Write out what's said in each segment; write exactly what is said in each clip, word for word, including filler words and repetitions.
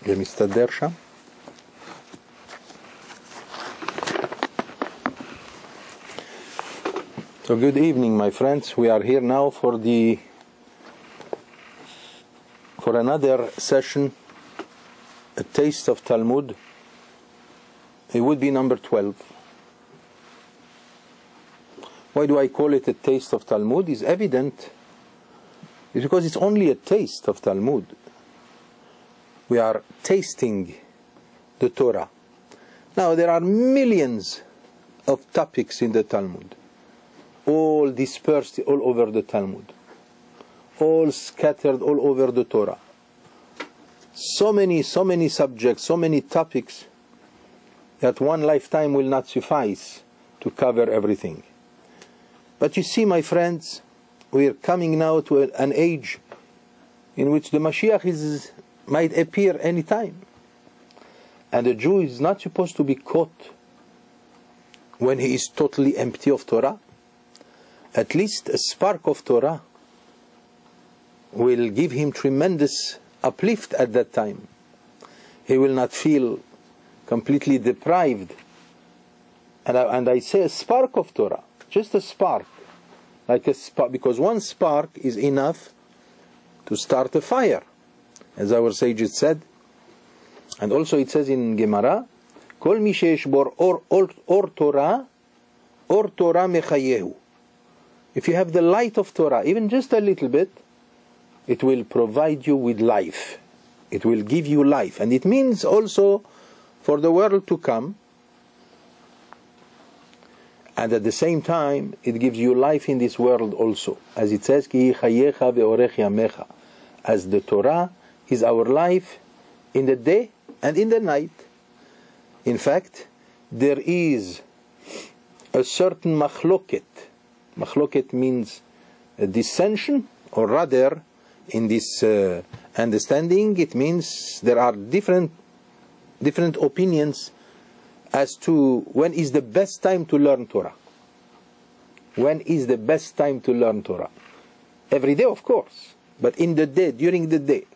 ומסתדר שם. So good evening, my friends. We are here now for the for another session, a taste of Talmud. It would be number twelve. Why do I call it a taste of Talmud? It's evident. It's because it's only a taste of Talmud. We are tasting the Torah. Now there are millions of topics in the Talmud, all dispersed all over the Talmud, all scattered all over the Torah. So many, so many subjects, so many topics that one lifetime will not suffice to cover everything. But you see, my friends, we are coming now to a, an age in which the Mashiach is, might appear any time. And a Jew is not supposed to be caught when he is totally empty of Torah. At least a spark of Torah will give him tremendous uplift at that time. He will not feel completely deprived. And I, and I say a spark of Torah, just a spark, like a spark, because one spark is enough to start a fire, as our sages said. And also it says in Gemara, Kol mi she'eshbor or or or Torah, or Torah mechayehu. If you have the light of Torah, even just a little bit, it will provide you with life. It will give you life. And it means also for the world to come. And at the same time, it gives you life in this world also. As it says, Ki chayecha ve'orech yamecha. As the Torah is our life in the day and in the night. In fact, there is a certain machloket. Machloket means a dissension, or rather, in this uh, understanding, it means there are different different opinions as to when is the best time to learn Torah. When is the best time to learn Torah? Every day, of course, but in the day, during the day.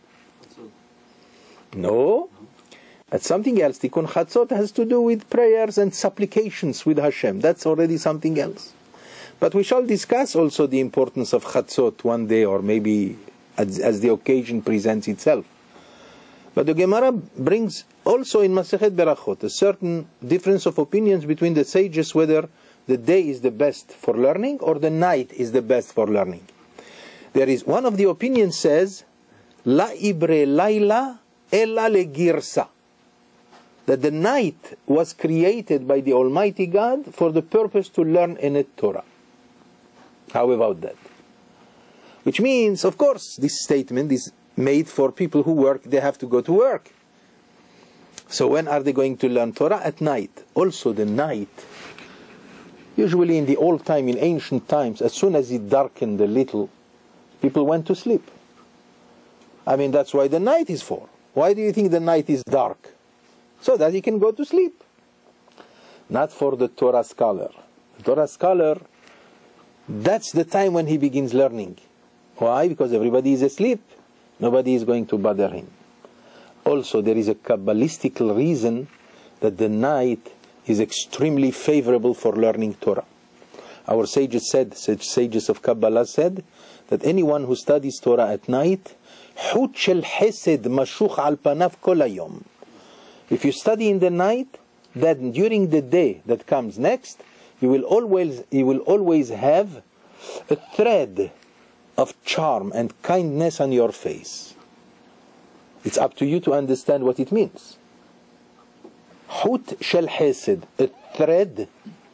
No, that's something else. Tikkun Chatzot has to do with prayers and supplications with Hashem. That's already something else. But we shall discuss also the importance of Chatzot one day, or maybe as, as the occasion presents itself. But the Gemara brings also in Masechet Berachot a certain difference of opinions between the sages whether the day is the best for learning or the night is the best for learning. There is one of the opinions says, La ibre laila ella le girsa, that the night was created by the Almighty God for the purpose to learn in it Torah. How about that? Which means, of course, this statement is made for people who work. They have to go to work. So when are they going to learn Torah? At night. Also the night, usually in the old time, in ancient times, as soon as it darkened a little, people went to sleep. I mean, that's why the night is for. Why do you think the night is dark? So that you can go to sleep. Not for the Torah scholar. The Torah scholar, that's the time when he begins learning. Why? Because everybody is asleep. Nobody is going to bother him. Also, there is a Kabbalistic reason that the night is extremely favorable for learning Torah. Our sages said, sages of Kabbalah said, that anyone who studies Torah at night, Hut shel Hesed mashuch al panav kol hayom. If you study in the night, then during the day that comes next, you will always, you will always have a thread of charm and kindness on your face. It's up to you to understand what it means. Hut shel Hesed, a thread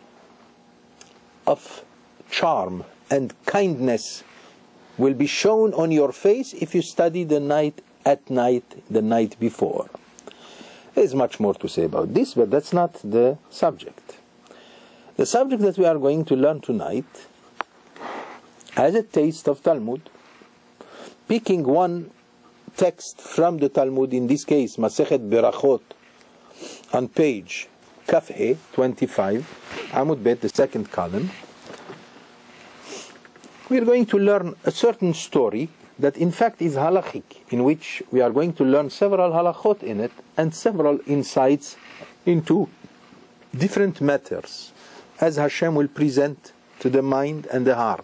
of charm and kindness will be shown on your face if you study the night at night, the night before. There's much more to say about this, but that's not the subject. The subject that we are going to learn tonight has a taste of Talmud, picking one text from the Talmud, in this case Masechet Berachot, on page Kaf He twenty-five, Amud Bet, the second column. we are going to learn a certain story that in fact is halachic, in which we are going to learn several halachot in it and several insights into different matters, as Hashem will present to the mind and the heart.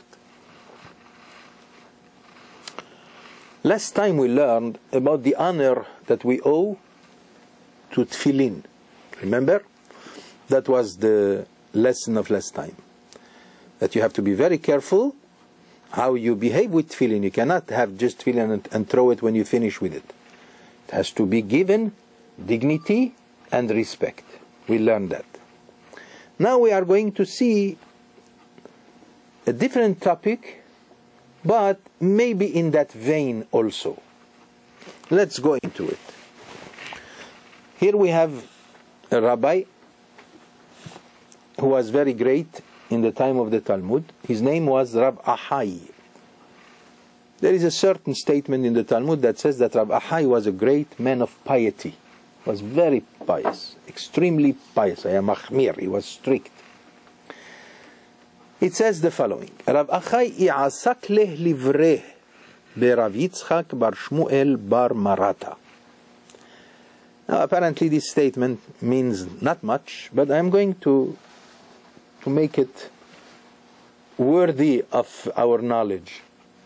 Last time we learned about the honor that we owe to tefillin. Remember? That was the lesson of last time. That you have to be very careful how you behave with tefillin. You cannot have just tefillin and, and throw it when you finish with it. It has to be given dignity and respect. We learned that. Now we are going to see a different topic, but maybe in that vein also. Let's go into it. Here we have a rabbi who was very great in the time of the Talmud. His name was Rabbi. There is a certain statement in the Talmud that says that Rabbi was a great man of piety. He was very pious, extremely pious. He was strict. It says the following: Rav Achai i'asak leh livreh berav Yitzchak bar Shmuel bar Marata. Now apparently this statement means not much, but I am going to to make it worthy of our knowledge.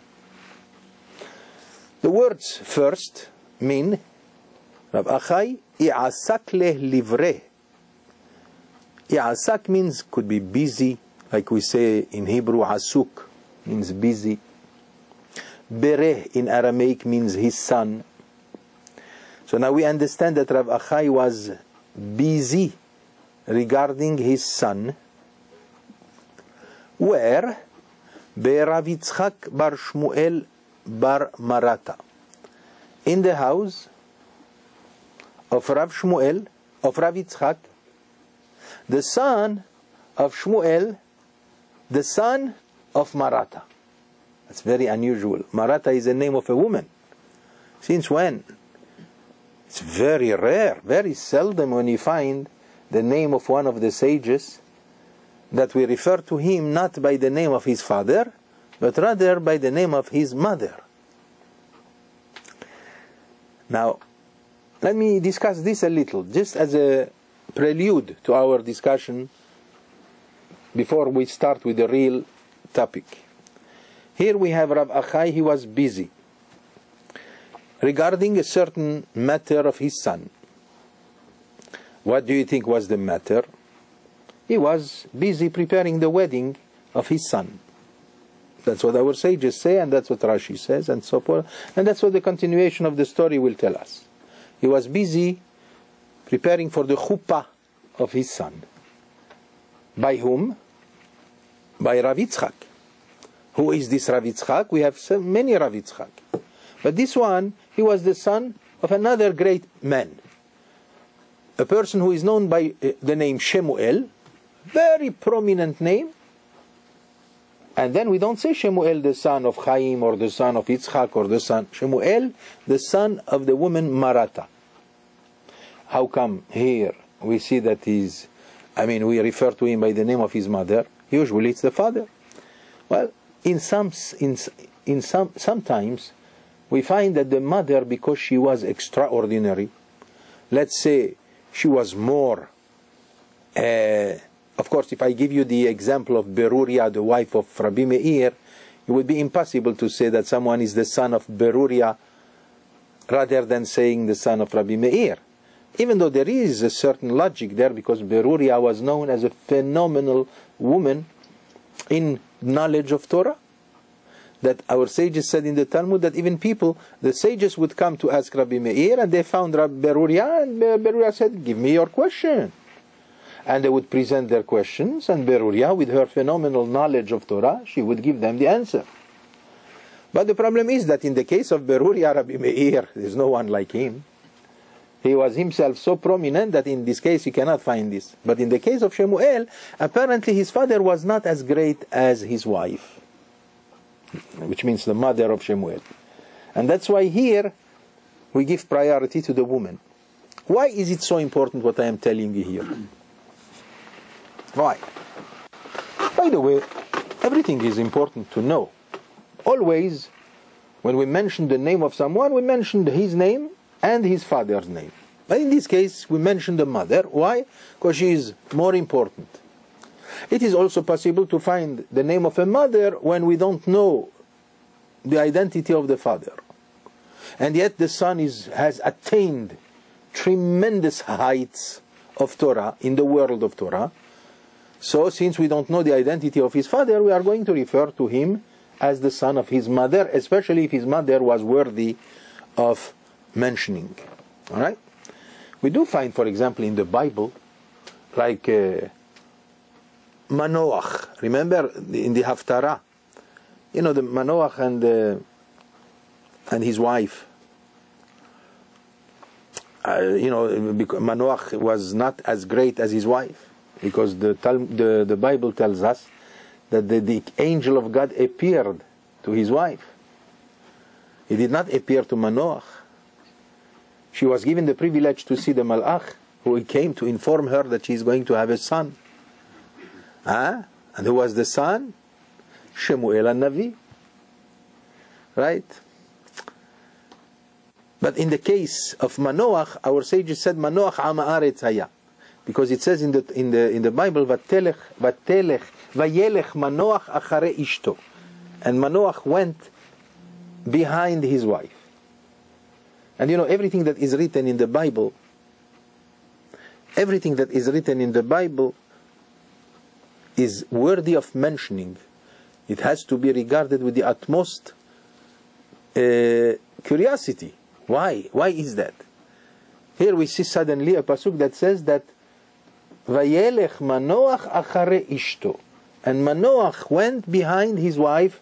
The words first mean Rav Achai i'asak leh livreh. I'asak means could be busy, like we say in Hebrew, asuk means busy. Bereh in Aramaic means his son. So now we understand that Rav Achai was busy regarding his son, where Berav Yitzchak bar Shmuel bar Marata, in the house of Rav Shmuel, of Rav Yitzchak, the son of Shmuel, the son of Marata. That's very unusual. Marata is the name of a woman. Since when? It's very rare, very seldom when you find the name of one of the sages that we refer to him not by the name of his father, but rather by the name of his mother. Now, let me discuss this a little, just as a prelude to our discussion before we start with the real topic. Here we have Rav Achai. He was busy regarding a certain matter of his son. What do you think was the matter? He was busy preparing the wedding of his son. That's what our sages say, and that's what Rashi says, and so forth. And that's what the continuation of the story will tell us. He was busy preparing for the chuppah of his son. By whom? By Rav Yitzchak. Who is this Rav Yitzchak? We have so many Rav Yitzchak. But this one, he was the son of another great man. A person who is known by the name Shemuel, very prominent name. And then we don't say Shemuel the son of Chaim or the son of Yitzchak or the son. Shemuel, the son of the woman Marata. How come here we see that he's, I mean, we refer to him by the name of his mother? Usually it's the father. Well, in some, in, in some, sometimes we find that the mother, because she was extraordinary, let's say she was more, uh, of course, if I give you the example of Beruria, the wife of Rabbi Meir, it would be impossible to say that someone is the son of Beruria rather than saying the son of Rabbi Meir. Even though there is a certain logic there, because Beruria was known as a phenomenal woman in knowledge of Torah, that our sages said in the Talmud that even people, the sages would come to ask Rabbi Meir, and they found Rabbi Beruria, and Beruria said, give me your question. And they would present their questions, and Beruria, with her phenomenal knowledge of Torah, she would give them the answer. But the problem is that in the case of Beruria, Rabbi Meir, there's no one like him. He was himself so prominent that in this case you cannot find this. But in the case of Shemuel, apparently his father was not as great as his wife, which means the mother of Shemuel. And that's why here we give priority to the woman. Why is it so important what I am telling you here? Why? By the way, everything is important to know. always, when we mention the name of someone, we mention his name and his father's name. But in this case, we mention the mother. Why? Because she is more important. It is also possible to find the name of a mother when we don't know the identity of the father. And yet the son is, has attained tremendous heights of Torah in the world of Torah. So since we don't know the identity of his father, we are going to refer to him as the son of his mother, especially if his mother was worthy of mentioning. All right? We do find, for example, in the Bible, like uh, Manoach. Remember in the Haftarah, you know, the Manoach and uh, and his wife. Uh, you know, Manoach was not as great as his wife, because the the, the Bible tells us that the, the angel of God appeared to his wife. He did not appear to Manoach. She was given the privilege to see the Malach, who came to inform her that she is going to have a son. Huh? And who was the son? Shemuel Navi. Right? But in the case of Manoach, our sages said Manoach Am Haaretz Haya, because it says in the in the in the Bible, Vatelech Vatelech Vayelech Manoach Achare Ishto, and Manoach went behind his wife. And you know, everything that is written in the Bible, everything that is written in the Bible is worthy of mentioning. It has to be regarded with the utmost uh, curiosity. Why? Why is that? Here we see suddenly a pasuk that says that Vayelech Manoach Achare Ishto, and Manoach went behind his wife.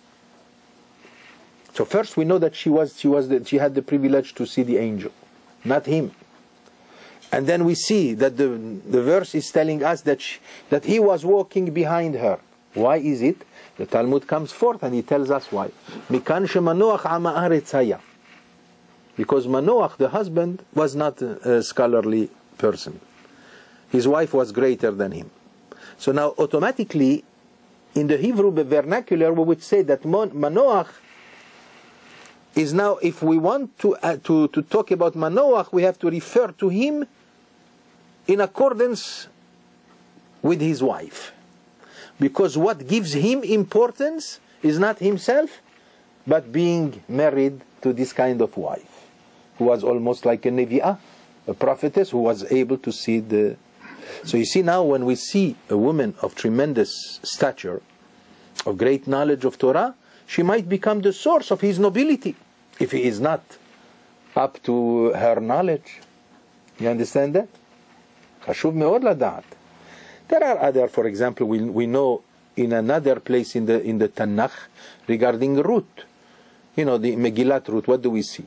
So first we know that she was she was the, she had the privilege to see the angel, not him. And then we see that the the verse is telling us that she, that he was walking behind her. Why is it? The Talmud comes forth and he tells us why. Mikan shemanoach am haaretz haya. Because Manoach, the husband, was not a scholarly person. His wife was greater than him. So now automatically, in the Hebrew vernacular, we would say that Manoach is now, if we want to, uh, to, to talk about Manoach, we have to refer to him in accordance with his wife. Because what gives him importance is not himself, but being married to this kind of wife, who was almost like a Nevi'ah, a prophetess who was able to see the... So you see now, when we see a woman of tremendous stature, of great knowledge of Torah, she might become the source of his nobility, if he is not up to her knowledge. You understand that? חשוב מאוד לדעת. There are other, for example, we, we know in another place in the in the Tanakh regarding Ruth. You know, the Megillat Ruth, what do we see?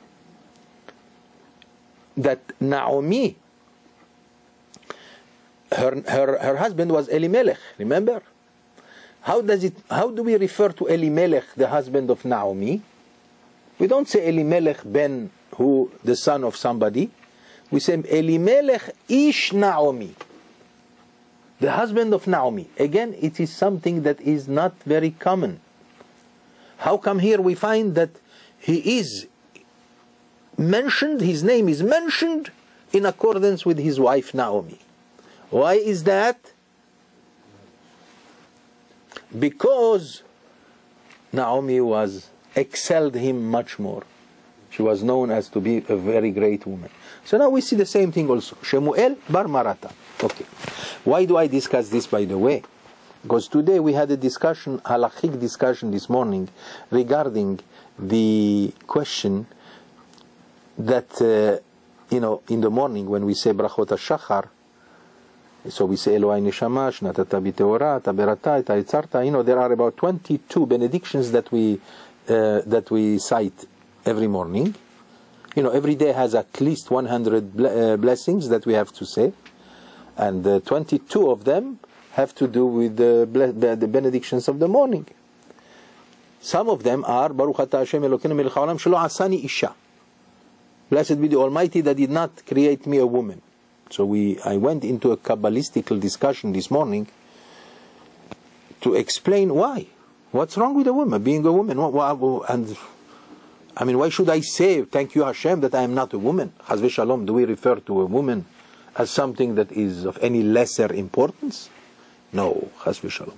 That Naomi, her, her, her husband was Elimelech, remember? How does it? How do we refer to Elimelech, the husband of Naomi? We don't say Elimelech ben, who the son of somebody. We say Elimelech ish Naomi, the husband of Naomi. Again, it is something that is not very common. How come here we find that he is mentioned, his name is mentioned in accordance with his wife Naomi? Why is that? Because Naomi was excelled him much more. She was known as to be a very great woman. So now we see the same thing also. Shemuel bar Marata. Okay. Why do I discuss this, by the way? Because today we had a discussion, halachic discussion this morning, regarding the question that, uh, you know, in the morning when we say Brachot HaShachar, so we say Elohai Neshama, Shnatata B'Teora, Taberata, Eta Yitzarta. You know, there are about twenty-two benedictions that we uh, that we cite every morning. You know, every day has at least one hundred ble- uh, blessings that we have to say, and uh, twenty-two of them have to do with the, ble- the, the benedictions of the morning. Some of them are Baruch Ata Hashem Elokeinu Melech Haolam Shelo Asani Isha. Blessed be the Almighty that did not create me a woman. So we, I went into a Kabbalistical discussion this morning to explain why. What's wrong with a woman, being a woman? And I mean, why should I say, thank you Hashem, that I am not a woman? Chas v'shalom, do we refer to a woman as something that is of any lesser importance? No, chas v'shalom.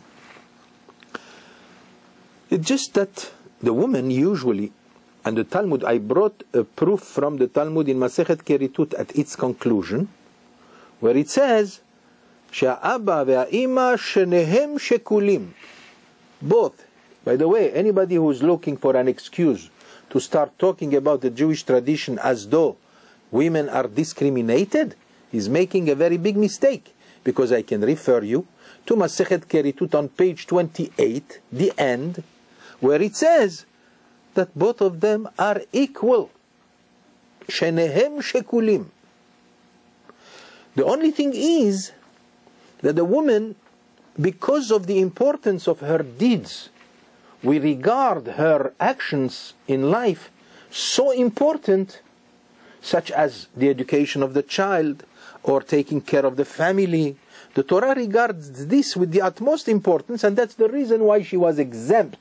It's just that the woman usually, and the Talmud, I brought a proof from the Talmud in Masechet Keritut at its conclusion, where it says, She'a'aba ve'a'ima shenehem shekulim. Both. By the way, anybody who is looking for an excuse to start talking about the Jewish tradition as though women are discriminated is making a very big mistake, because I can refer you to Masechet Keritut on page twenty-eight, the end, where it says that both of them are equal. Shenehem shekulim. The only thing is that the woman, because of the importance of her deeds, we regard her actions in life so important, such as the education of the child or taking care of the family. The Torah regards this with the utmost importance, and that's the reason why she was exempt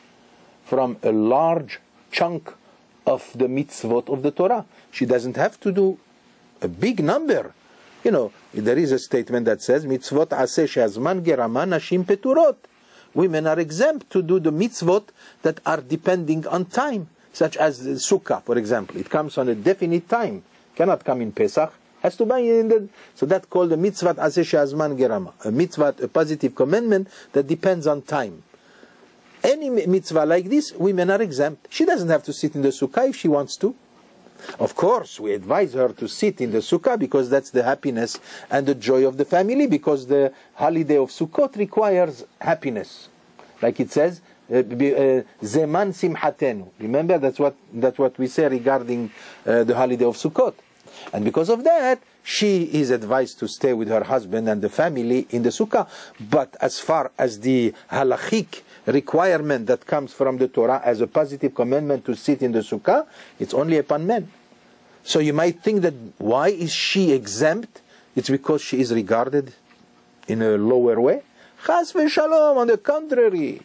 from a large chunk of the mitzvot of the Torah. She doesn't have to do a big number. You know, there is a statement that says, mitzvot aseh she'azman gerama nashim peturot. Women are exempt to do the mitzvot that are depending on time, such as the sukkah, for example. It comes on a definite time. Cannot come in Pesach. Has to be in the... So that's called a mitzvot aseh she'azman gerama. A mitzvah, a positive commandment that depends on time. Any mitzvah like this, women are exempt. She doesn't have to sit in the sukkah if she wants to. Of course, we advise her to sit in the sukkah because that's the happiness and the joy of the family, because the holiday of Sukkot requires happiness. Like it says, Zeman simhatenu. Remember, that's what, that's what we say regarding uh, the holiday of Sukkot. And because of that, she is advised to stay with her husband and the family in the sukkah. But as far as the halachic requirement that comes from the Torah as a positive commandment to sit in the sukkah, it's only upon men. So you might think that why is she exempt? It's because she is regarded in a lower way. Chas v'shalom, on the contrary.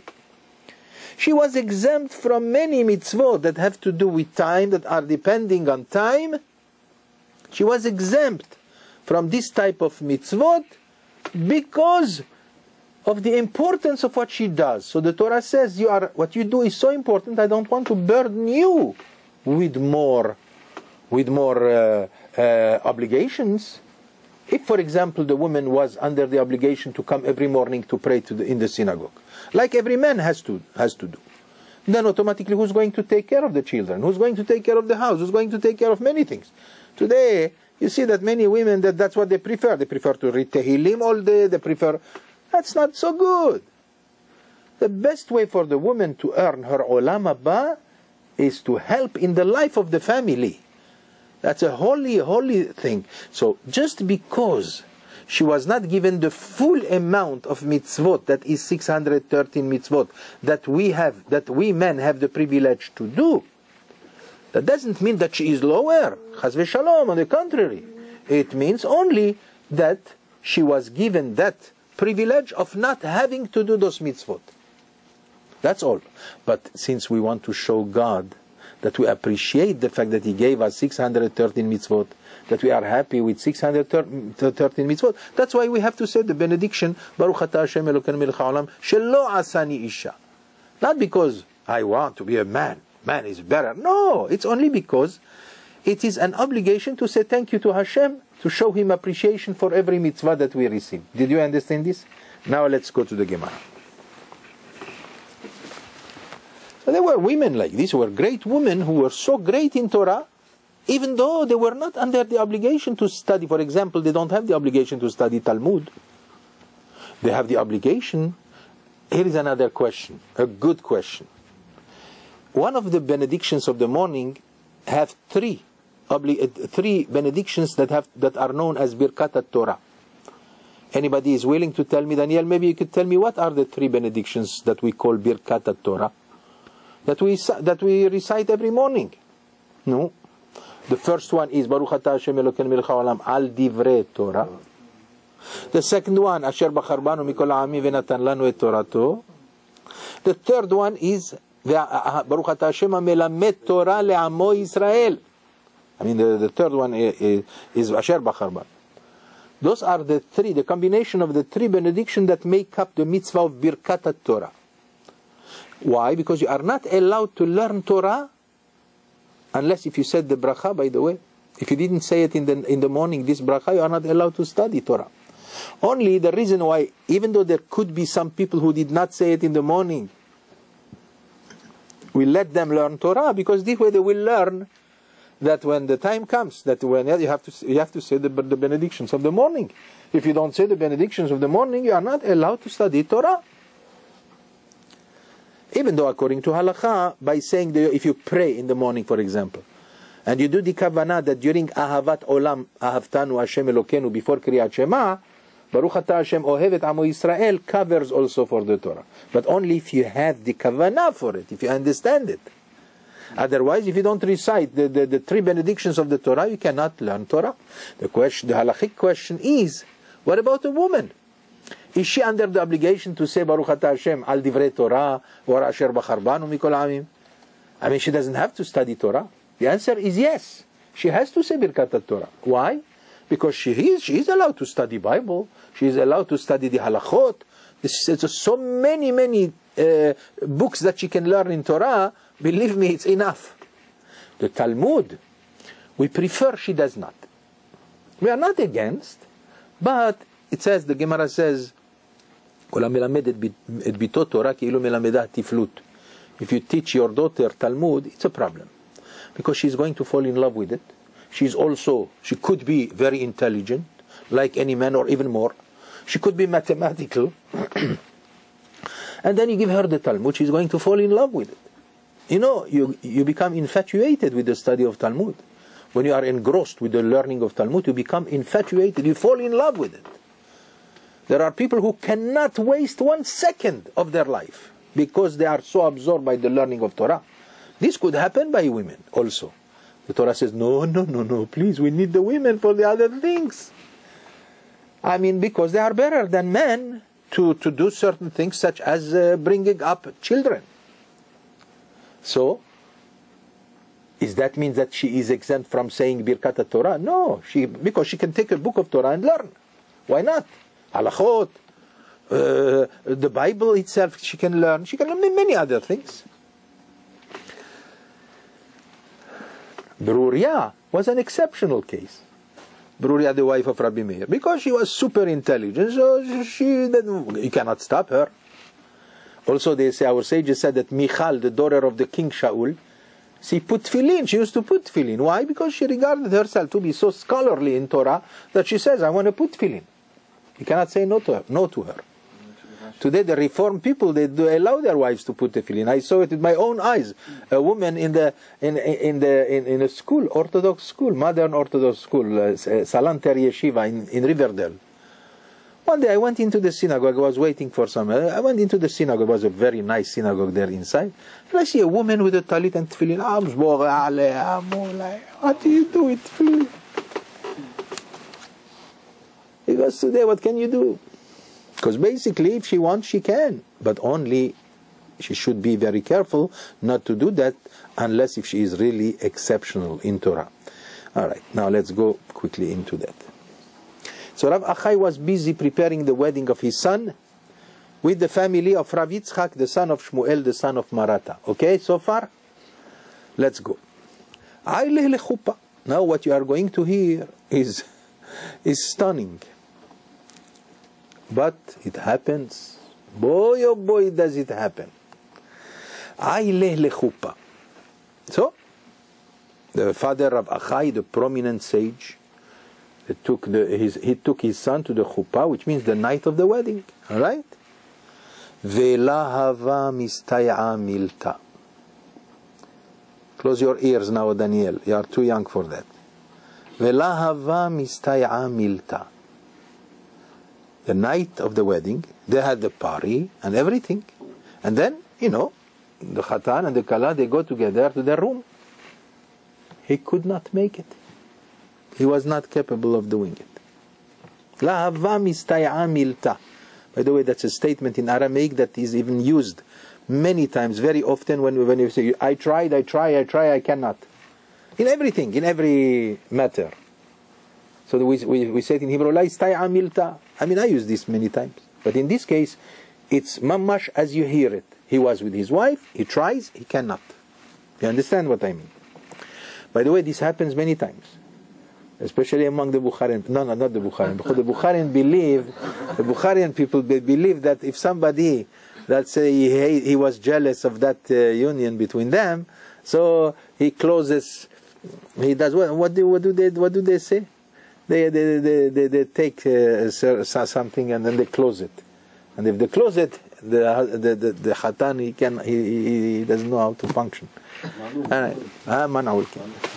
She was exempt from many mitzvot that have to do with time, that are depending on time. She was exempt from this type of mitzvot because of the importance of what she does. So the Torah says, "You are what you do is so important. I don't want to burden you with more, with more uh, uh, obligations." If, for example, the woman was under the obligation to come every morning to pray to the, in the synagogue, like every man has to has to do, then automatically, who's going to take care of the children? Who's going to take care of the house? Who's going to take care of many things? Today, you see that many women, that that's what they prefer. They prefer to read Tehillim all day. They prefer... That's not so good. The best way for the woman to earn her olam haba is to help in the life of the family. That's a holy, holy thing. So just because she was not given the full amount of mitzvot, that is six hundred thirteen mitzvot, that we have, that we men have the privilege to do, that doesn't mean that she is lower. Chas v'shalom, on the contrary. It means only that she was given that privilege of not having to do those mitzvot. That's all. But since we want to show God that we appreciate the fact that He gave us six hundred thirteen mitzvot, that we are happy with six hundred thirteen mitzvot, that's why we have to say the benediction, Baruch atah Hashem Elokeinu melech haolam, shelo asani isha. Not because I want to be a man. Man is better. No, it's only because it is an obligation to say thank you to Hashem, to show Him appreciation for every mitzvah that we receive. Did you understand this? Now let's go to the Gemara. So there were women like this, who were great women, who were so great in Torah, even though they were not under the obligation to study. For example, they don't have the obligation to study Talmud. They have the obligation. Here is another question, a good question. One of the benedictions of the morning have three, obli- three benedictions that have that are known as Birkat Torah. Anybody is willing to tell me, Daniel? Maybe you could tell me what are the three benedictions that we call Birkat Torah, that we that we recite every morning? No. The first one is Baruch atah Hashem Elokeinu melech haolam al divrei Torah. The second one, Asher bachar banu mikol ha'amim v'natan lanu et Torato. The third one is Baruch Ata Hashem Melamed Torah le'amo Israel. I mean, the, the third one is, is Asher Bachar Ba. Those are the three, the combination of the three benedictions that make up the mitzvah of Birkat Torah. Why? Because you are not allowed to learn Torah unless if you said the bracha, by the way. If you didn't say it in the, in the morning, this bracha, you are not allowed to study Torah. Only the reason why, even though there could be some people who did not say it in the morning, we let them learn Torah, because this way they will learn that when the time comes, that when you have to you have to say the, the benedictions of the morning. If you don't say the benedictions of the morning, you are not allowed to study Torah. Even though according to halakha, by saying the, if you pray in the morning, for example, and you do the kavanah that during ahavat olam ahavtanu Hashem Elokeinu before Kriyat Shema, Baruch Ata Hashem Ohevet Amo Yisrael covers also for the Torah. But only if you have the kavanah for it, if you understand it. Otherwise, if you don't recite the, the, the three benedictions of the Torah, you cannot learn Torah. The question, the halachic question is, what about a woman? Is she under the obligation to say Baruch Ata Hashem al divrei Torah or Asher Bachar Banu mikol amim? I mean, she doesn't have to study Torah. The answer is yes. She has to say Birkat Torah. Why? Because she is, she is allowed to study Bible. She is allowed to study the halachot. There's so many, many uh, books that she can learn in Torah. Believe me, it's enough. The Talmud, we prefer she does not. We are not against, but it says, the Gemara says, if you teach your daughter Talmud, it's a problem. Because she's going to fall in love with it. She's also, she could be very intelligent, like any man, or even more. She could be mathematical. And then you give her the Talmud, she's going to fall in love with it. You know, you, you become infatuated with the study of Talmud. When you are engrossed with the learning of Talmud, you become infatuated, you fall in love with it. There are people who cannot waste one second of their life because they are so absorbed by the learning of Torah. This could happen by women also. The Torah says, no, no, no, no, please, we need the women for the other things. I mean, because they are better than men to, to do certain things such as uh, bringing up children. So, is that mean that she is exempt from saying Birkat Torah? No, she, because she can take a book of Torah and learn. Why not? Halachot, uh, the Bible itself she can learn. She can learn many other things. Beruria was an exceptional case. Beruria, the wife of Rabbi Meir, because she was super intelligent, so she didn't, you cannot stop her. Also, they say, our sages said that Michal, the daughter of the king Shaul, she put tefillin. She used to put tefillin. Why? Because she regarded herself to be so scholarly in Torah that she says, I want to put tefillin. You cannot say no to her. No to her. Today, the Reformed people, they do allow their wives to put tefillin. I saw it with my own eyes. A woman in the in in the in, in a school, Orthodox school, modern Orthodox school, uh, Salanter Yeshiva in, in Riverdale. One day I went into the synagogue. I was waiting for some. I went into the synagogue. It was a very nice synagogue there inside. And I see a woman with a talit and tefillin. What do you do with tefillin? Because today, what can you do? Because basically, if she wants, she can. But only, she should be very careful not to do that unless if she is really exceptional in Torah. All right, now let's go quickly into that. So Rav Achai was busy preparing the wedding of his son with the family of Rav Yitzchak, the son of Shmuel, the son of Marata. Okay, so far? Let's go. Now what you are going to hear is, is stunning. But it happens. Boy, oh boy, does it happen. So, the father of Achai, the prominent sage, He took, the, his, he took his son to the chuppah, which means the night of the wedding. All right? Ve'lahava mistay'a milta. Close your ears now, Daniel. You are too young for that. Ve'lahava mistay'a milta. The night of the wedding, they had the party and everything. And then, you know, the khatan and the kala, they go together to their room. He could not make it. He was not capable of doing it. Lahava mistay'a milta. By the way, that's a statement in Aramaic that is even used many times, very often, when, when you say, I tried, I try, I try, I cannot. In everything, in every matter. So we, we, we say it in Hebrew, La istai amilta. I mean, I use this many times. But in this case, it's mamash as you hear it. He was with his wife, he tries, he cannot. You understand what I mean? By the way, this happens many times. Especially among the Bukharian. No, no, not the Bukharian. Because the Bukharian believe, the Bukharian people believe that if somebody, let's say he, he was jealous of that uh, union between them, so he closes, he does, what, what, do, what, do, they, what do they say? They, they, they, they, they take uh, something and then they close it. And if they close it, the the the, the Khatan, he can he, he doesn't know how to function. Ah, man'ul.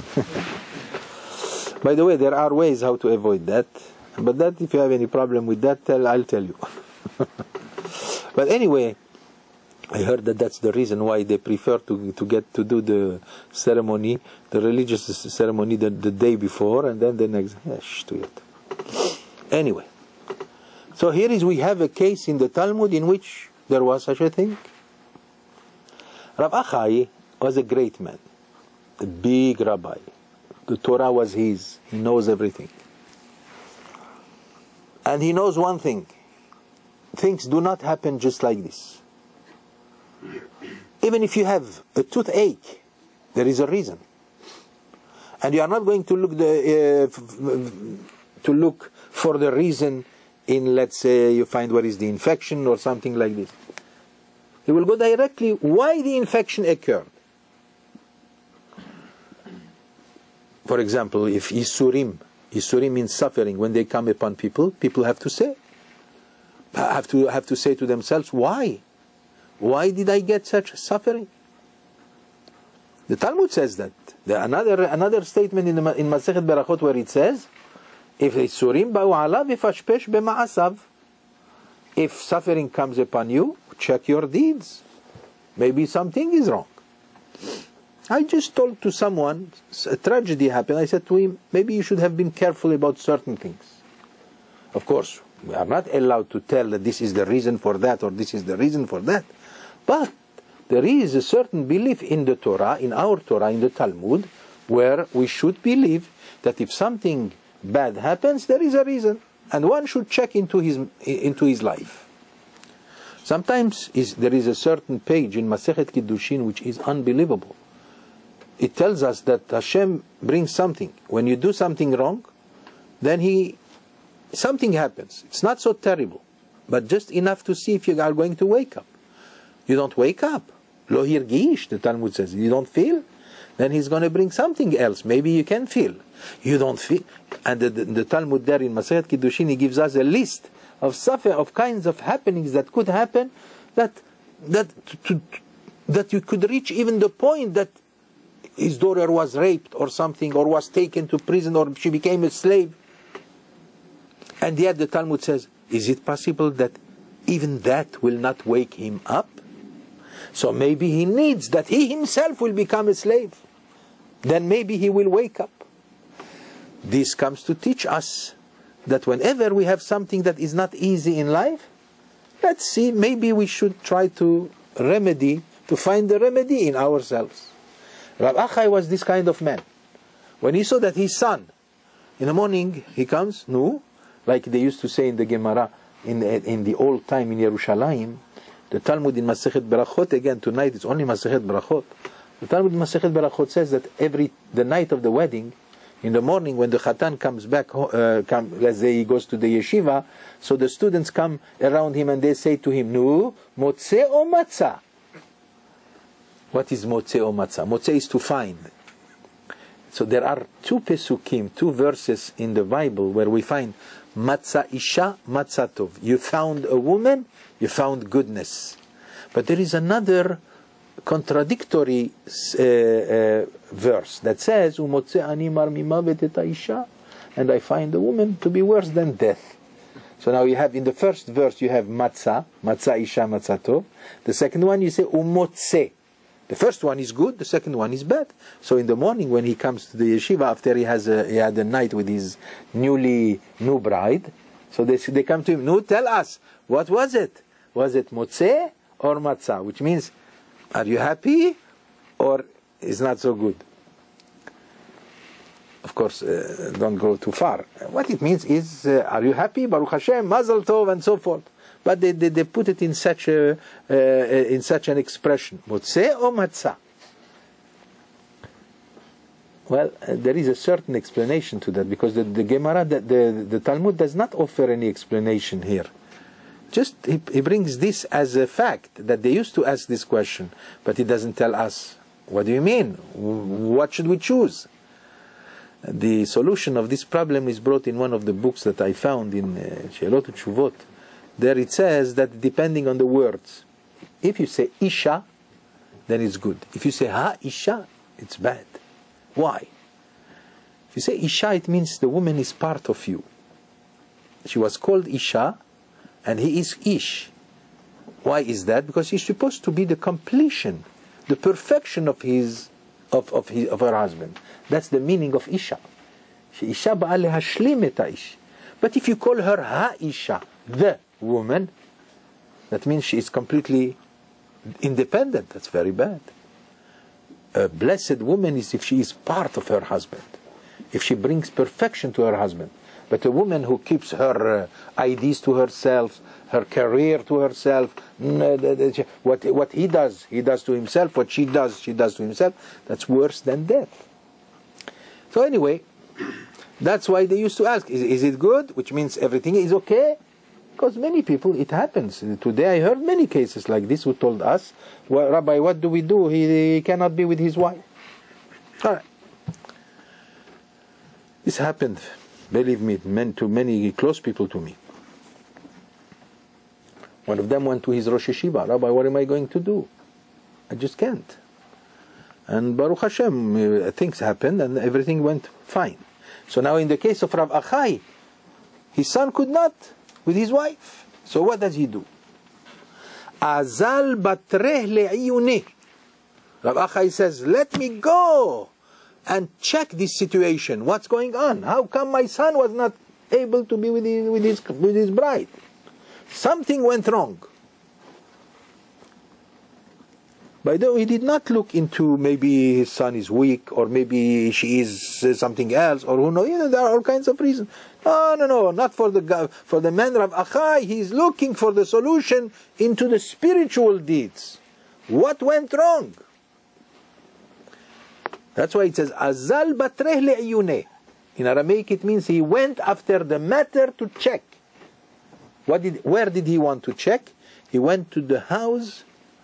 By the way, there are ways how to avoid that. But that, if you have any problem with that, tell, I'll tell you. But anyway, I heard that that's the reason why they prefer to to get to do the ceremony, the religious ceremony, the, the day before, and then the next. Anyway, so here is we have a case in the Talmud in which there was such a thing. Rabbi was a great man, a big rabbi. The Torah was his. He knows everything. And he knows one thing. Things do not happen just like this. Even if you have a toothache, there is a reason. And you are not going to look the uh, to look for the reason in, let's say, you find what is the infection or something like this. You will go directly why the infection occurred. For example, if Isurim, Isurim means suffering, when they come upon people, people have to say, have to have to say to themselves, why? Why did I get such suffering? The Talmud says that. There another another statement in the, in Masechet Berachot where it says, if Isurim ba'u alav ifashpesh b'ma'asav. If suffering comes upon you, check your deeds. Maybe something is wrong. I just told to someone, a tragedy happened. I said to him, maybe you should have been careful about certain things. Of course, we are not allowed to tell that this is the reason for that or this is the reason for that. But there is a certain belief in the Torah, in our Torah, in the Talmud, where we should believe that if something bad happens, there is a reason. And one should check into his, into his life. Sometimes is, there is a certain page in Masechet Kiddushin which is unbelievable. It tells us that Hashem brings something. When you do something wrong, then he, something happens. It's not so terrible, but just enough to see if you are going to wake up. You don't wake up. Lo hirgish, the Talmud says. You don't feel? Then he's going to bring something else. Maybe you can feel. You don't feel. And the, the, the Talmud there in Masechet Kiddushin, he gives us a list of suffer, of kinds of happenings that could happen, that that to, to, that you could reach even the point that his daughter was raped or something, or was taken to prison, or she became a slave. And yet the Talmud says, is it possible that even that will not wake him up? So maybe he needs that he himself will become a slave. Then maybe he will wake up. This comes to teach us that whenever we have something that is not easy in life, let's see, maybe we should try to remedy, to find the remedy in ourselves. Rabbi was this kind of man. When he saw that his son, in the morning he comes, no, like they used to say in the Gemara, in the, in the old time in Yerushalayim, the Talmud in Masechet Berachot, again tonight it's only Masechet Berachot. The Talmud in Masechet Berachot says that every the night of the wedding, in the morning when the Khatan comes back, uh, come, let's say he goes to the yeshiva, so the students come around him and they say to him, no, motzeh o matzah. What is motzeh o matzah? Motzeh is to find. So there are two pesukim, two verses in the Bible where we find matzah isha, matzah tov. You found a woman, you found goodness. But there is another contradictory uh, uh, verse that says, umotzeh ani mar mimavet et isha, and I find a woman to be worse than death. So now you have in the first verse you have matzah, matzah isha, matzah tov. The second one you say umotzeh. The first one is good, the second one is bad. So in the morning when he comes to the yeshiva after he has a, he had a night with his newly new bride, so they they come to him, no, tell us, What was it? Was it motzeh or matzah? Which means, are you happy or is not so good? Of course, uh, don't go too far. What it means is, uh, are you happy? Baruch Hashem, Mazel Tov, and so forth. But they, they, they put it in such a uh, in such an expression, motzeh or matzah. Well, uh, there is a certain explanation to that, because the, the Gemara, the, the, the Talmud does not offer any explanation here. Just he, he brings this as a fact that they used to ask this question, but he doesn't tell us. What do you mean? What should we choose? The solution of this problem is brought in one of the books that I found in She'elot Utshuvot. There it says that depending on the words, if you say Isha, then it's good. If you say Ha Isha, it's bad. Why? If you say Isha, it means the woman is part of you. She was called Isha, and he is Ish. Why is that? Because she's supposed to be the completion, the perfection of his, of, of his, of her husband. That's the meaning of Isha. Isha ba'a lehashlim et ha'ish. But if you call her Ha-Isha, the woman, that means she is completely independent. That's very bad. A blessed woman is if she is part of her husband, if she brings perfection to her husband. But a woman who keeps her uh, ideas to herself, her career to herself, what, what he does, he does to himself, what she does, she does to himself, that's worse than death. So anyway, that's why they used to ask, is, is it good? Which means everything is okay? Because many people, it happens. Today I heard many cases like this who told us, well, Rabbi, what do we do? He, he cannot be with his wife. All right. This happened, believe me, meant to many close people to me. One of them went to his Rosh Yeshiva. Rabbi, what am I going to do? I just can't. And Baruch Hashem, uh, things happened and everything went fine. So now in the case of Rav Achai, his son could not with his wife. So what does he do? Azal batreh le'iyuni. Rav Achai says, let me go and check this situation. What's going on? How come my son was not able to be with his, with his, with his bride? Something went wrong. By the way, he did not look into maybe his son is weak, or maybe she is something else, or who knows. You know, there are all kinds of reasons. No, no, no, not for the for the man Rav Achai. He is looking for the solution into the spiritual deeds. What went wrong? That's why it says Azal batreh le'iyune. In Aramaic, it means he went after the matter to check. What did? Where did he want to check? He went to the house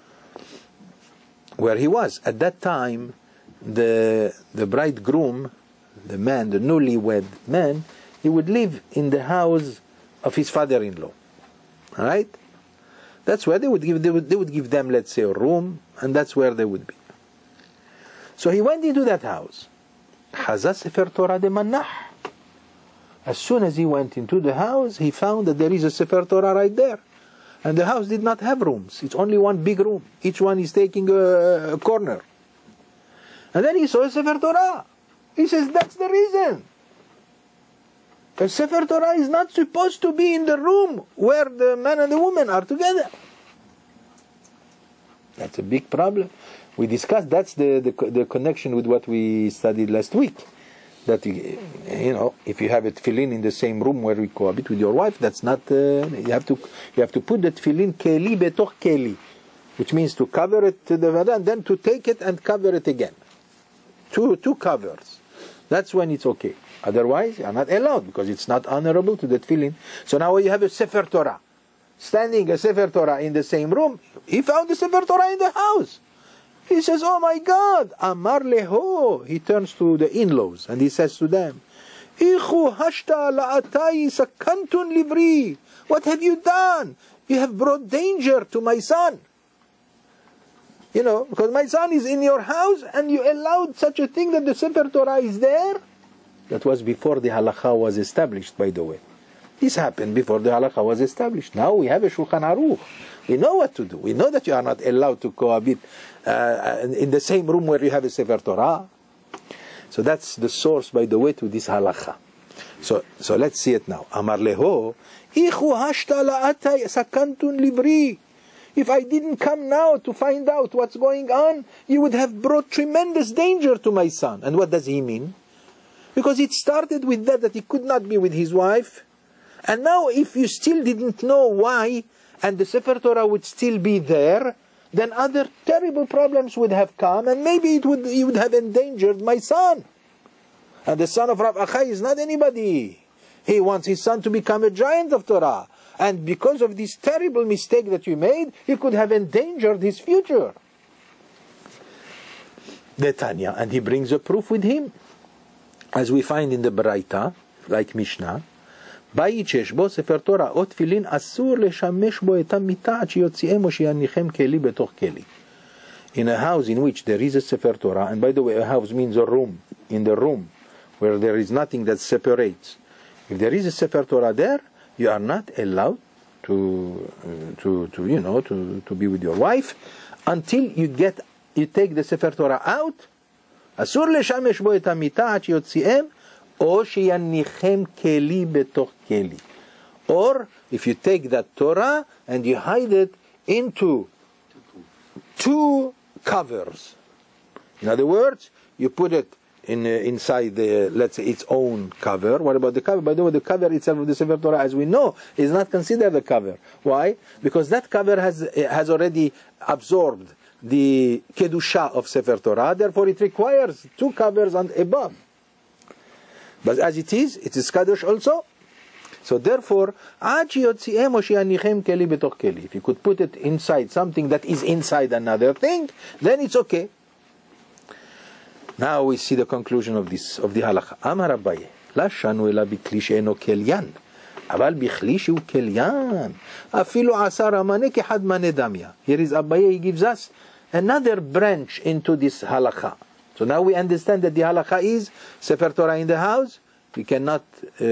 where he was. At that time, the the bridegroom, the man, the newlywed man, he would live in the house of his father-in-law. All right? That's where they would give they would, they would give them, let's say, a room, and that's where they would be. So he went into that house. Haza Sefer Torah de Manah. As soon as he went into the house, he found that there is a Sefer Torah right there. And the house did not have rooms. It's only one big room. Each one is taking a, a corner. And then he saw a Sefer Torah. He says, that's the reason. A Sefer Torah is not supposed to be in the room where the man and the woman are together. That's a big problem. We discussed, that's the, the, the connection with what we studied last week. That, you know, if you have a tefillin in the same room where you cohabit with your wife, that's not, uh, you have to you have to put the tefillin keli betoch keli, which means to cover it to the vada and then to take it and cover it again. Two, two covers. That's when it's okay. Otherwise, you are not allowed, because it's not honorable to the tefillin. So now you have a Sefer Torah, standing a Sefer Torah in the same room. He found the Sefer Torah in the house. He says, oh my God, Amar leho. He turns to the in-laws and he says to them, Ichu hashta la'atai sakantun livri. What have you done? You have brought danger to my son. You know, because my son is in your house and you allowed such a thing that the Sefer Torah is there. That was before the halakha was established, by the way. This happened before the halakha was established. Now we have a Shulchan Aruch. We know what to do. We know that you are not allowed to cohabit uh, in the same room where you have a Sefer Torah. So that's the source, by the way, to this halakha. So, so let's see it now. Amar leho, ichu hashta la'atay sakantun livri. If I didn't come now to find out what's going on, you would have brought tremendous danger to my son. And what does he mean? Because it started with that, that he could not be with his wife. And now if you still didn't know why, and the Sefer Torah would still be there, then other terrible problems would have come, and maybe it would, he would have endangered my son. And the son of Rav Achai is not anybody. He wants his son to become a giant of Torah. And because of this terrible mistake that you made, you could have endangered his future. The Tanya, and he brings a proof with him. As we find in the Baraita, like Mishnah, בית שיש בו ספר תורה או תפילין אסור לשמש בו את המיטה עד שיוציאם או שיניחם כלי בתוך כלי. In a house in which there is a Sefer Torah, and by the way, a house means a room, in the room where there is nothing that separates. If there is a Sefer Torah there, you are not allowed to, uh, to, to you know, to, to be with your wife until you get, you take the Sefer Torah out. אסור לשמש בו את המיטה עד שיוציאם או שיניחם כלי בתוך כלי. Or if you take that Torah and you hide it into two covers. In other words, you put it in uh, inside the, let's say, its own cover. What about the cover? By the way, the cover itself of the Sefer Torah, as we know, is not considered a cover. Why? Because that cover has has already absorbed the kedusha of Sefer Torah. Therefore, it requires two covers and above. But as it is, it is kadosh also. So therefore, if you could put it inside something that is inside another thing, then it's okay. Now we see the conclusion of this, of the halakha. Amar Rabbi, la shanu ela bikli she'eno kelyan, aval bikli she'u kelyan, afilu asar amane kehad mane damya. Here is Abaye, he gives us another branch into this halakha. So now we understand that the halakha is Sefer Torah in the house, you cannot uh,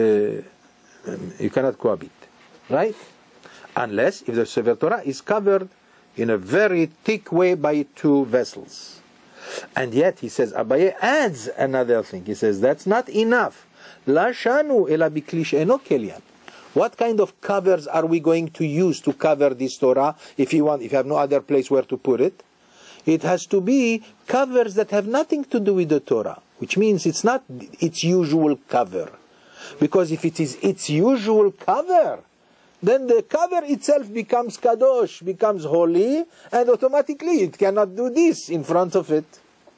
you cannot cohabit, right? Unless if the Sefer Torah is covered in a very thick way by two vessels. And yet he says, Abaye adds another thing. He says that's not enough. La shanu ela bikli she'eno kelyan. What kind of covers are we going to use to cover this Torah if you want, if you have no other place where to put it? It has to be covers that have nothing to do with the Torah, which means it's not its usual cover. Because if it is its usual cover, then the cover itself becomes kadosh, becomes holy, and automatically it cannot do this in front of it.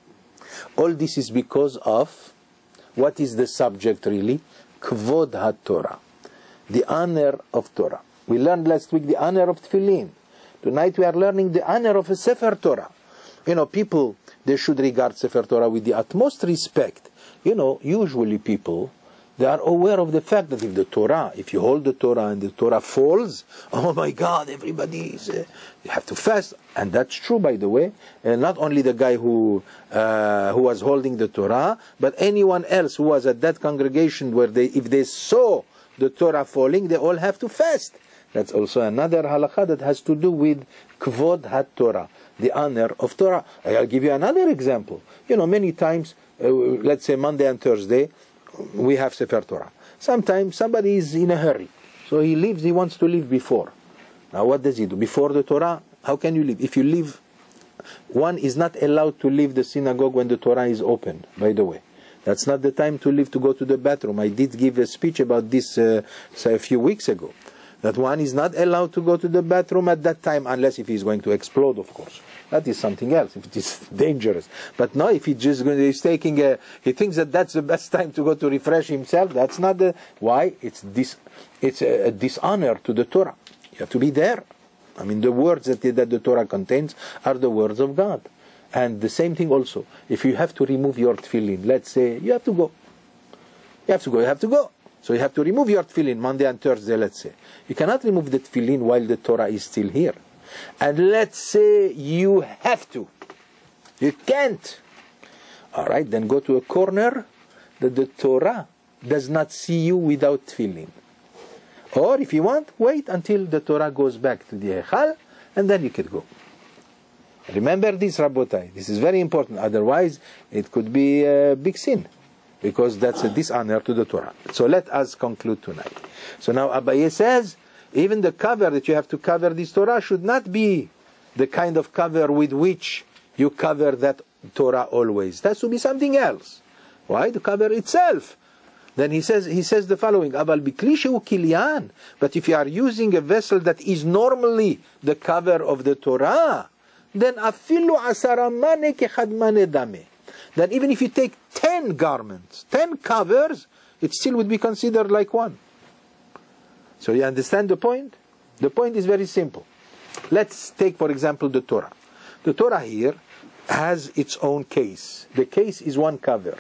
All this is because of, what is the subject really? Kvod HaTorah, the honor of Torah. We learned last week the honor of Tefillin. Tonight we are learning the honor of a Sefer Torah. You know, people, they should regard Sefer Torah with the utmost respect. You know, usually people, they are aware of the fact that if the Torah, if you hold the Torah and the Torah falls, oh my God, everybody is, uh, you have to fast. And that's true, by the way. And not only the guy who uh, who was holding the Torah, but anyone else who was at that congregation where they, if they saw the Torah falling, they all have to fast. That's also another halakha that has to do with Kvod HaTorah, the honor of Torah. I'll give you another example. You know, many times, uh, let's say Monday and Thursday, we have Sefer Torah. Sometimes somebody is in a hurry, so he leaves, he wants to leave before. Now what does he do? Before the Torah, how can you leave? If you leave, one is not allowed to leave the synagogue when the Torah is open, by the way. That's not the time to leave to go to the bathroom. I did give a speech about this uh, a few weeks ago. That one is not allowed to go to the bathroom at that time, unless if he's going to explode, of course. That is something else, if it is dangerous. But no, if he just he's taking a, he thinks that that's the best time to go to refresh himself, that's not the, why? It's this, it's a, a dishonor to the Torah. You have to be there. I mean, the words that, that the Torah contains are the words of God. And the same thing also, if you have to remove your tefillin, let's say, you have to go. You have to go, you have to go. So you have to remove your tefillin Monday and Thursday, let's say. You cannot remove the tefillin while the Torah is still here. And let's say you have to. You can't. All right, then go to a corner that the Torah does not see you without tefillin. Or if you want, wait until the Torah goes back to the Echal, and then you can go. Remember this, Rabotai. This is very important. Otherwise, it could be a big sin. because that's a dishonor to the Torah. So let us conclude tonight. So now Abaye says, even the cover that you have to cover this Torah should not be the kind of cover with which you cover that Torah always. It has to be something else. Why? The cover itself. Then he says he says the following, Abal biklishu kilyan. But if you are using a vessel that is normally the cover of the Torah, then afilu asara mane kechad mane dame. Then even if you take ten garments, ten covers, it still would be considered like one. So you understand the point? The point is very simple. Let's take, for example, the Torah. The Torah here has its own case. The case is one cover.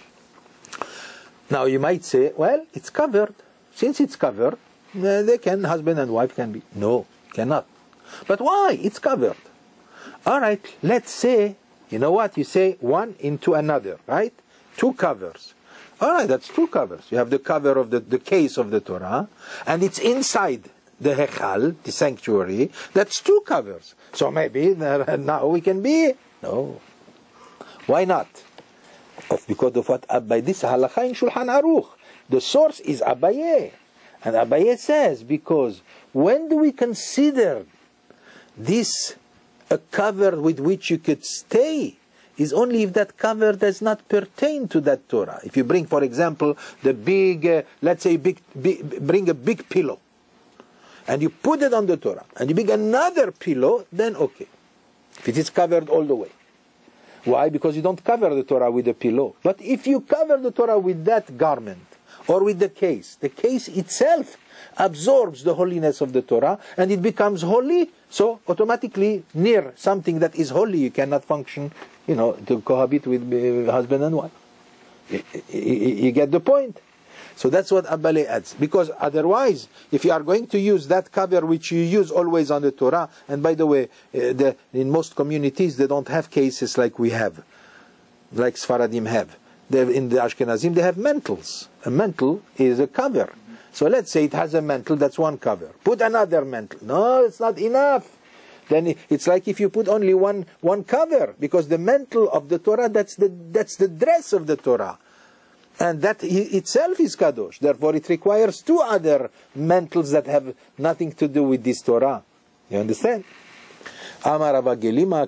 Now you might say, well, it's covered. Since it's covered, uh, they can, husband and wife can be. No, cannot. But why? It's covered. All right, let's say, you know what? You say one into another, right? Two covers. All right, that's two covers. You have the cover of the, the case of the Torah, and it's inside the Hechal, the sanctuary. That's two covers. So maybe now we can be. No. Why not? Because of what Abaye, this halakha in Shulchan Aruch. The source is Abaye. And Abaye says, because when do we consider this a cover with which you could stay, is only if that cover does not pertain to that Torah. If you bring, for example, the big, uh, let's say, big, big, bring a big pillow, and you put it on the Torah, and you bring another pillow, then okay. If it is covered all the way. Why? Because you don't cover the Torah with a pillow. But if you cover the Torah with that garment, or with the case, the case itself absorbs the holiness of the Torah, and it becomes holy, so automatically near something that is holy, you cannot function, you know, to cohabit with husband and wife. You, you, you get the point? So that's what Abaye adds. Because otherwise, if you are going to use that cover which you use always on the Torah, and by the way, uh, the, in most communities they don't have cases like we have, like Sfaradim have. They, in the Ashkenazim they have mantles. A mantle is a cover. So let's say it has a mantle, that's one cover. Put another mantle. No, it's not enough. Then it's like if you put only one one cover, because the mantle of the Torah, that's the that's the dress of the Torah. And that itself is kadosh. Therefore it requires two other mantles that have nothing to do with this Torah. You understand? That's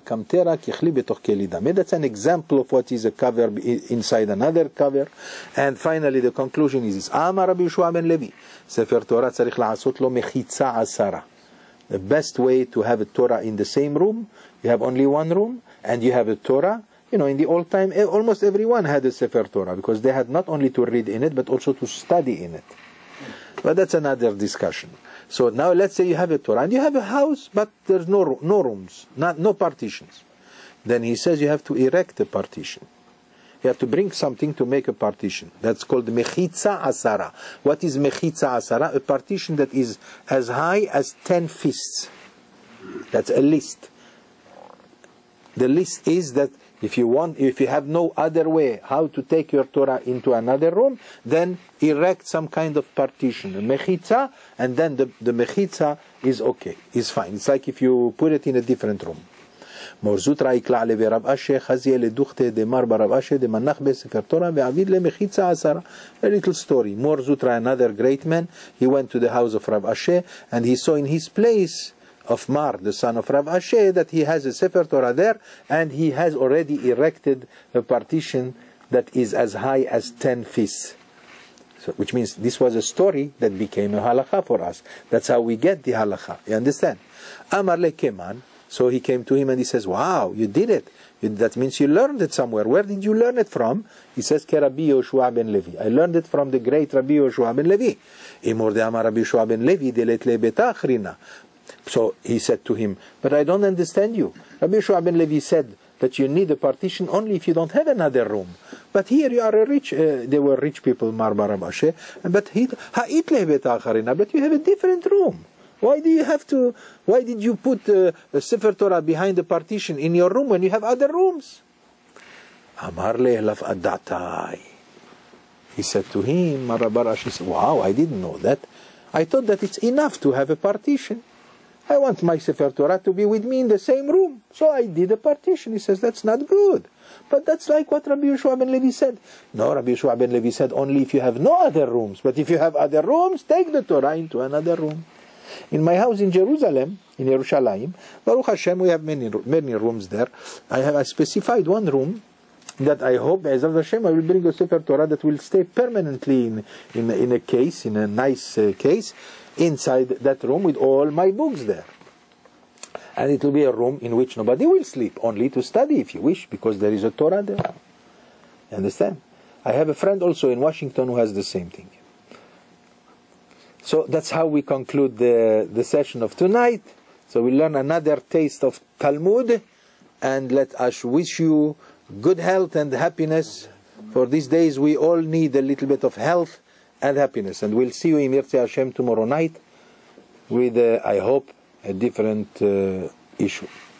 an example of what is a cover inside another cover. And finally the conclusion is this. Amar Rabbi Yehoshua ben Levi, Sefer Torah tzarich la'asot lo mechitza asara. The best way to have a Torah in the same room, you have only one room, and you have a Torah. You know, in the old time, almost everyone had a Sefer Torah, because they had not only to read in it, but also to study in it. But that's another discussion. So now let's say you have a Torah, and you have a house, but there's no no rooms, not, no partitions. Then he says you have to erect a partition. You have to bring something to make a partition. That's called mechitza asara. What is mechitza asara? A partition that is as high as ten fists. That's a list. The list is that if you want, if you have no other way how to take your Torah into another room, then erect some kind of partition, a mechitza, and then the, the mechitza is okay, is fine. It's like if you put it in a different room. A little story. More Zutra, another great man, he went to the house of Rav Ashe, and he saw in his place of Mar, the son of Rav Ashe, that he has a Sefer Torah there, and he has already erected a partition that is as high as ten fists. So, which means this was a story that became a halakha for us. That's how we get the halakha. You understand? Amar le Keman. So he came to him and he says, wow, you did it. You, that means you learned it somewhere. Where did you learn it from? He says, Ke Rabbi Yehoshua ben Levi. I learned it from the great Rabbi Yehoshua ben Levi. Imor de Amar Rabbi Yehoshua ben Levi delet le beta achrina. So he said to him, but I don't understand you. Rabbi Yehoshua ben Levi said that you need a partition only if you don't have another room. But here you are a rich, uh, they were rich people, Mar Bar Ashe, but he, ha'it le beta achrina, but you have a different room. Why do you have to, why did you put uh, a Sefer Torah behind the partition in your room when you have other rooms? Amar le'elav adatai. He said to him, Mar Bar Ashe said, wow, I didn't know that. I thought that it's enough to have a partition. I want my Sefer Torah to be with me in the same room. So I did a partition. He says, that's not good. But that's like what Rabbi Yeshua ben Levi said. No, Rabbi Yeshua ben Levi said, only if you have no other rooms. But if you have other rooms, take the Torah into another room. In my house in Jerusalem, in Yerushalayim, Baruch Hashem, we have many many rooms there. I have I specified one room that I hope, as of Hashem, I will bring a Sefer Torah that will stay permanently in, in, in a case, in a nice uh, case, inside that room with all my books there. And it will be a room in which nobody will sleep, only to study if you wish, because there is a Torah there. You understand? I have a friend also in Washington who has the same thing. So that's how we conclude the, the session of tonight. So we learn another taste of Talmud, and let us wish you good health and happiness. For these days we all need a little bit of health and happiness. And we'll see you in Yirtzeh Hashem tomorrow night with, uh, I hope, a different uh, issue.